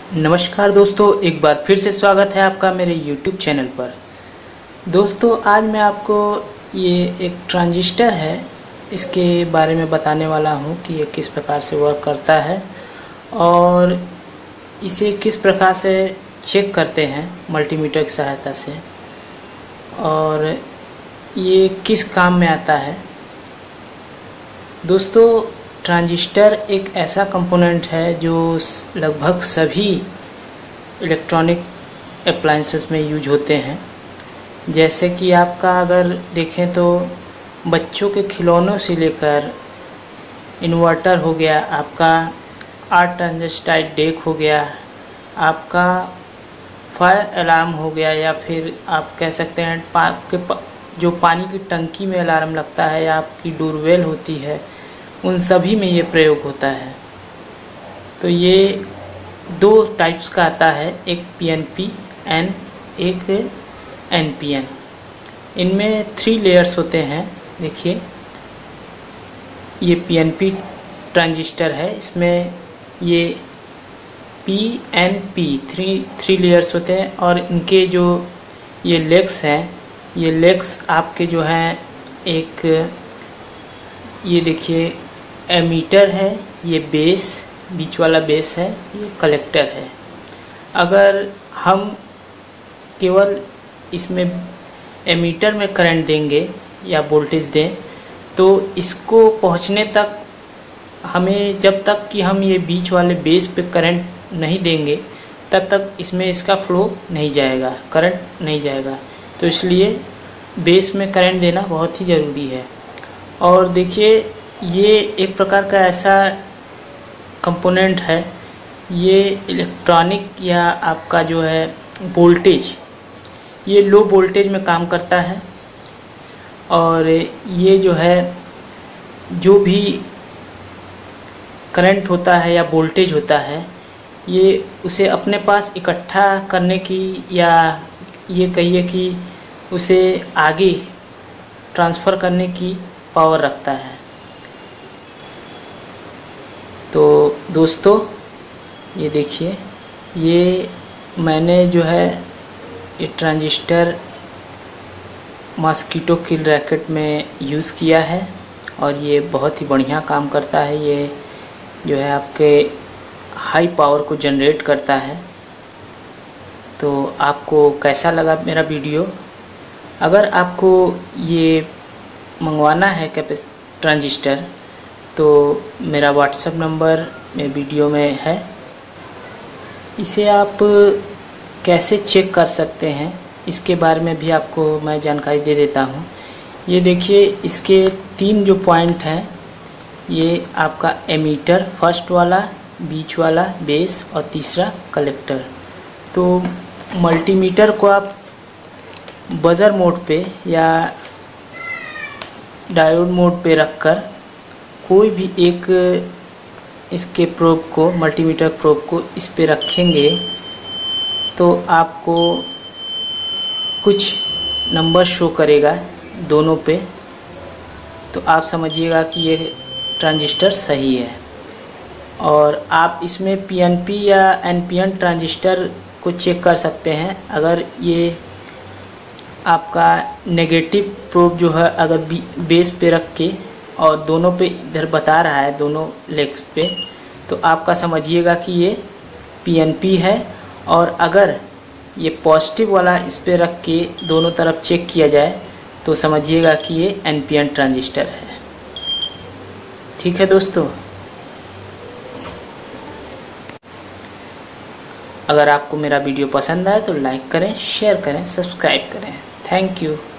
नमस्कार दोस्तों, एक बार फिर से स्वागत है आपका मेरे YouTube चैनल पर। दोस्तों, आज मैं आपको ये एक ट्रांजिस्टर है इसके बारे में बताने वाला हूँ कि ये किस प्रकार से वर्क करता है और इसे किस प्रकार से चेक करते हैं मल्टीमीटर की सहायता से, और ये किस काम में आता है। दोस्तों, ट्रांजिस्टर एक ऐसा कंपोनेंट है जो लगभग सभी इलेक्ट्रॉनिक अप्लायंसेस में यूज होते हैं। जैसे कि आपका अगर देखें तो बच्चों के खिलौनों से लेकर इन्वर्टर हो गया, आपका 8 ट्रांजिस्टर डेक हो गया, आपका फायर अलार्म हो गया, या फिर आप कह सकते हैं जो पानी की टंकी में अलार्म लगता है या आपकी डोरबेल होती है, उन सभी में ये प्रयोग होता है। तो ये दो टाइप्स का आता है, एक पीएनपी एन, एक एनपीएन। इनमें 3 लेयर्स होते हैं। देखिए, ये पीएनपी ट्रांजिस्टर है, इसमें ये पीएनपी 3 लेयर्स होते हैं, और इनके जो ये लेग्स हैं, ये लेग्स आपके जो हैं, एक ये देखिए एमीटर है, ये बेस, बीच वाला बेस है, ये कलेक्टर है। अगर हम केवल इसमें एमीटर में करंट देंगे या वोल्टेज दें तो इसको पहुंचने तक हमें, जब तक कि हम ये बीच वाले बेस पे करंट नहीं देंगे तब तक इसमें इसका फ्लो नहीं जाएगा, करंट नहीं जाएगा। तो इसलिए बेस में करंट देना बहुत ही ज़रूरी है। और देखिए, ये एक प्रकार का ऐसा कंपोनेंट है, ये इलेक्ट्रॉनिक या आपका जो है वोल्टेज, ये लो वोल्टेज में काम करता है, और ये जो है जो भी करंट होता है या वोल्टेज होता है, ये उसे अपने पास इकट्ठा करने की, या ये कहिए कि उसे आगे ट्रांसफ़र करने की पावर रखता है। तो दोस्तों, ये देखिए, ये मैंने जो है ये ट्रांजिस्टर मॉस्किटो किल रैकेट में यूज़ किया है, और ये बहुत ही बढ़िया काम करता है। ये जो है आपके हाई पावर को जनरेट करता है। तो आपको कैसा लगा मेरा वीडियो? अगर आपको ये मंगवाना है ट्रांजिस्टर, तो मेरा व्हाट्सएप नंबर में वीडियो में है। इसे आप कैसे चेक कर सकते हैं इसके बारे में भी आपको मैं जानकारी दे देता हूँ। ये देखिए, इसके 3 जो पॉइंट हैं, ये आपका एमीटर फर्स्ट वाला, बीच वाला बेस, और तीसरा कलेक्टर। तो मल्टीमीटर को आप बजर मोड पे या डायोड मोड पे रखकर कोई भी एक इसके प्रोब को, मल्टीमीटर प्रोब को इस पे रखेंगे तो आपको कुछ नंबर शो करेगा दोनों पे। तो आप समझिएगा कि ये ट्रांजिस्टर सही है। और आप इसमें पीएनपी या एनपीएन ट्रांजिस्टर को चेक कर सकते हैं। अगर ये आपका नेगेटिव प्रोब जो है, अगर बेस पे रख के और दोनों पे इधर बता रहा है, दोनों लेग पे, तो आपका समझिएगा कि ये पीएनपी है। और अगर ये पॉजिटिव वाला इस पे रख के दोनों तरफ चेक किया जाए तो समझिएगा कि ये एनपीएन ट्रांजिस्टर है। ठीक है दोस्तों, अगर आपको मेरा वीडियो पसंद आए तो लाइक करें, शेयर करें, सब्सक्राइब करें। Thank you.